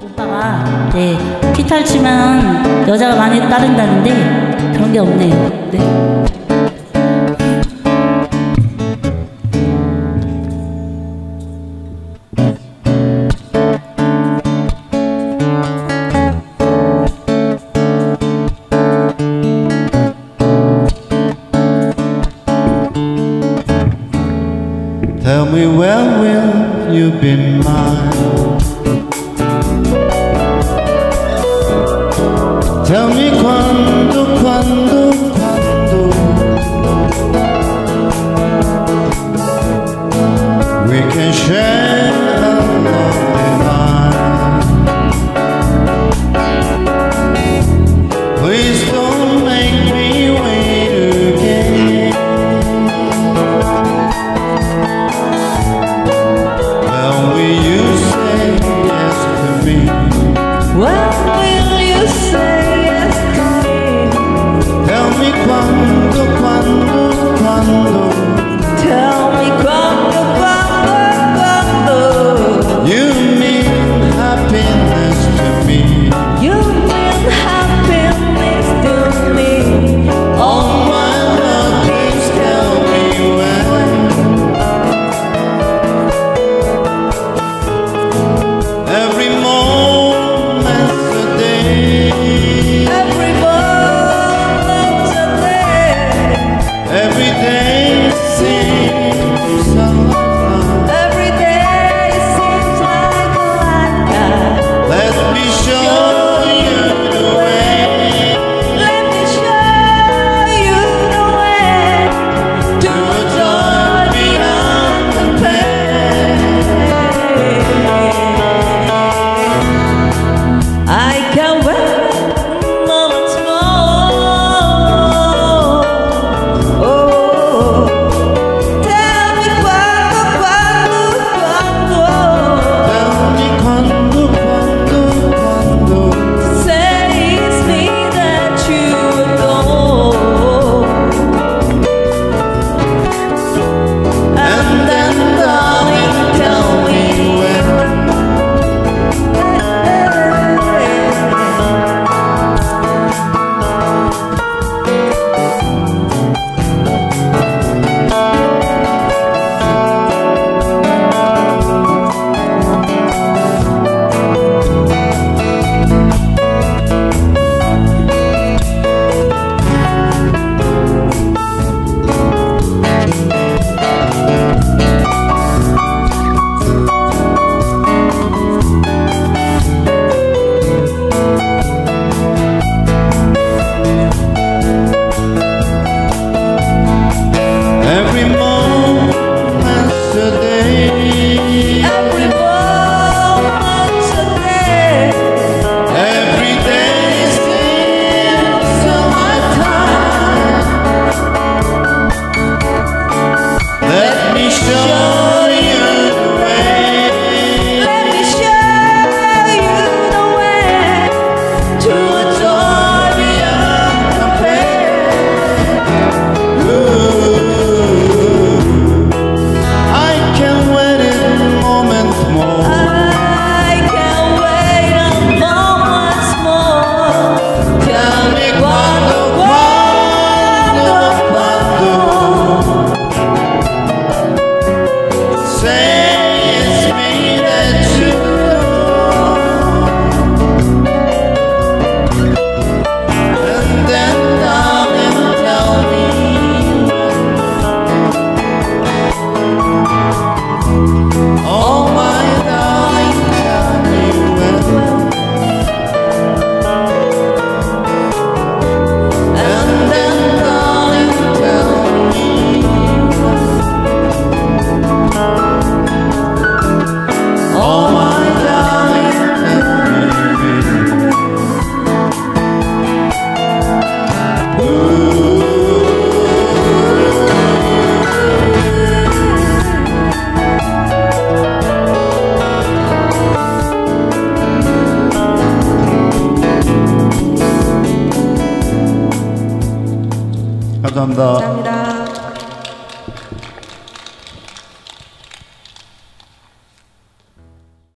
오빠가 네, 기타를 치면 여자가 많이 따른다는데 그런 게 없네요. 네. Tell me when will you be mine? Tell me quando we can share a love divine. Please don't make me wait again. When will you say yes to me? When will you say yes to me? Tell me quando Tell me quando You mean happiness to me. You mean happiness to me. Oh my love, please tell me when. Every moment's a day. Every moment's a day. Every day seems a lifetime. Every day seems like a lifetime. Let me show you the way. Let me show you the way to a joy beyond compare. I can't wait moments more. Oh, tell me quando say it's me that you adore. And then darling, tell me when. Every moment's a day. Every moment's a day. Every day seems a lifetime. Let me show you the way. Let me show you the way to a joy beyond compare. I can't wait a moment more. I can't wait a moment more. Tell me quando say it's me that you know. And then darling, tell me. Oh my darling, tell me when. And then darling, tell me. Oh my darling, tell me. 감사합니다. 감사합니다.